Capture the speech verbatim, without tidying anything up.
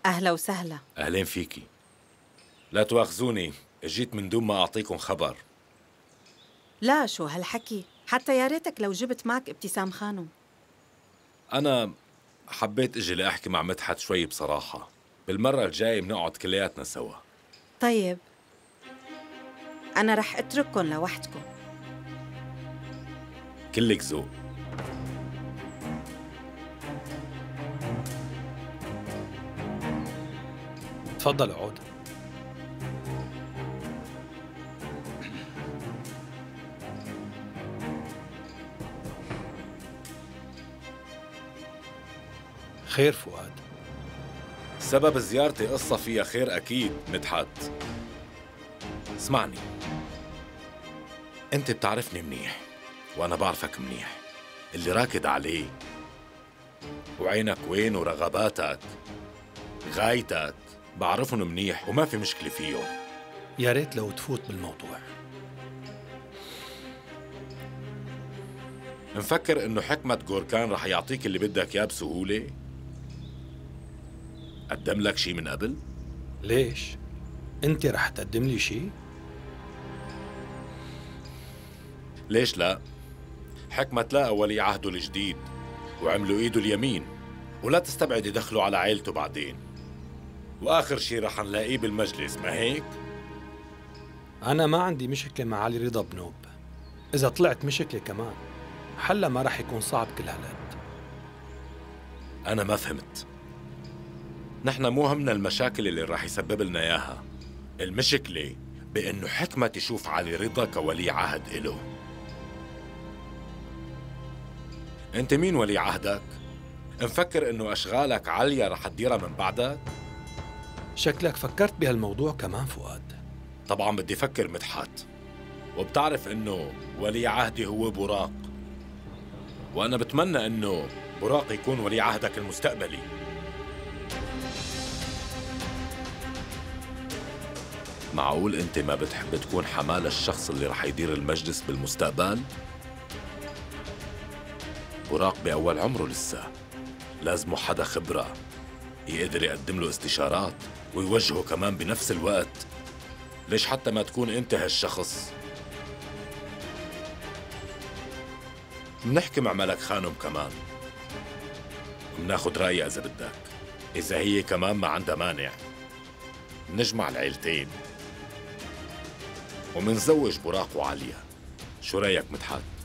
أهلا وسهلا. أهلين فيكي. لا تواخذوني، اجيت من دون ما أعطيكم خبر. لا شو هالحكي، حتى يا ريتك لو جبت معك ابتسام خانم. أنا حبيت أجي لأحكي مع مدحت شوي بصراحة. بالمرة الجاية بنقعد كلياتنا سوا. طيب أنا رح أترككن لوحدكم. كلك ذوق. تفضل اقعد. خير فؤاد؟ سبب زيارتي قصة فيها خير أكيد مدحت. اسمعني، أنت بتعرفني منيح وأنا بعرفك منيح. اللي راكد عليه وعينك وين ورغباتك غايتك بعرفهم منيح وما في مشكلة فيهم. يا ريت لو تفوت بالموضوع. مفكر إنه حكمة غوركان رح يعطيك اللي بدك إياه بسهولة؟ قدم لك شي من قبل؟ ليش؟ أنت رح تقدم لي شي؟ ليش لا؟ حكمة لقى ولي عهده الجديد وعملوا إيده اليمين، ولا تستبعد يدخلوا على عيلته بعدين، وآخر شي رح نلاقيه بالمجلس، ما هيك؟ أنا ما عندي مشكلة مع علي رضا بنوب. إذا طلعت مشكلة كمان حلا ما رح يكون صعب كل هالقد. أنا ما فهمت. نحن مو همنا المشاكل اللي رح يسبب لنا إياها، المشكلة بأنه حكمة تشوف علي رضا كولي عهد إله. أنت مين ولي عهدك؟ مفكر إنه أشغالك عالية رح تديرها من بعدك؟ شكلك فكرت بهالموضوع كمان فؤاد. طبعاً بدي فكر مدحت، وبتعرف إنه ولي عهدي هو براق، وأنا بتمنى إنه براق يكون ولي عهدك المستقبلي. معقول أنت ما بتحب تكون حمال الشخص اللي رح يدير المجلس بالمستقبل؟ براق بأول عمره لسه، لازمه حدا خبرة يقدر يقدم له استشارات ويوجهه كمان بنفس الوقت. ليش حتى ما تكون أنت هالشخص؟ منحكي مع ملك خانم كمان، مناخد رأيها إذا بدك. إذا هي كمان ما عندها مانع نجمع العيلتين ومنزوج براق وعالية. شو رأيك مدحت؟